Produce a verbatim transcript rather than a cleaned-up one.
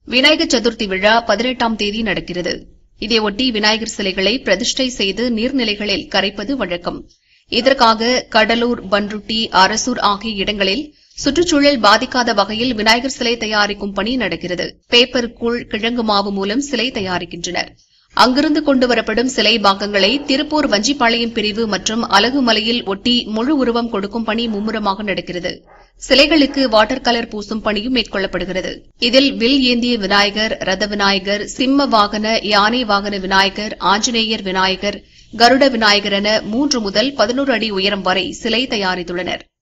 விநாயகர் சதுர்த்தி விழா பதினெட்டாம் தேதி நடக்கிறது. இதையொட்டி விநாயகர் சிலைகளை பிரதிஷ்டை செய்து நீர்நிலைகளில் கரைப்பது வழக்கம். இதற்காக கடலூர், பன்ருட்டி, அரசூர் ஆகிய இடங்களில் சுற்றுச்சூழல் பாதிக்காத வகையில் விநாயகர் சிலை தயாரிக்கும் பணி நடக்கிறது. பேப்பர், கூழ், கிழங்கு மாவு மூலம் சிலை தயாரிக்கின்றனர். அங்கிருந்து கொண்டுவரப்படும் சிலை பாகங்களை திருப்பூர் வஞ்சிப்பாளையம் பிரிவு மற்றும் அலகுமலையில் ஒட்டி முழு உருவம் கொடுக்கும் பணி மும்முரமாக நடக்கிறது. சிலைகளுக்கு வாட்டர் கலர் பூசும் பணியும் மேற்கொள்ளப்படுகிறது. இதில் வில் ஏந்திய விநாயகர், ரத விநாயகர், சிம்ம வாகன, யானை வாகன விநாயகர், ஆஞ்சநேயர் விநாயகர், கருட விநாயகர் என மூன்று முதல் பதினோரு அடி உயரம் வரை சிலை தயாரித்துள்ளனா்.